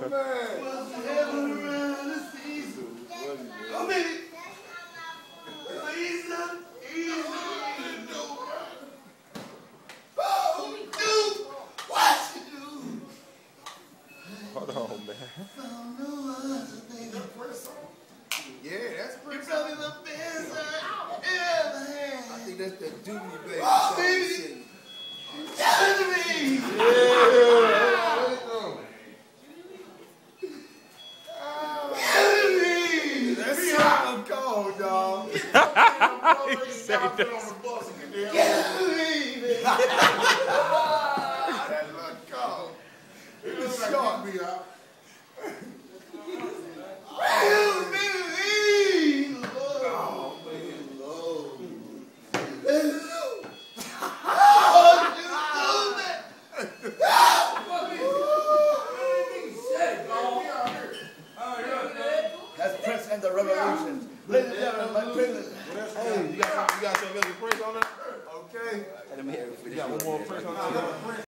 Hold on, man. Yeah, that's pretty. You're probably the best I ever had. I think that's that Doobie Baby. Oh, baby. Listen to me. That's so cold, dog. He said that. That look cold. It was short. Me out. That's Prince and the Revolution. Ladies and gentlemen, my privilege. Hey, you got some Prince on there? Okay. Let me hear it. You got one more Prince on there?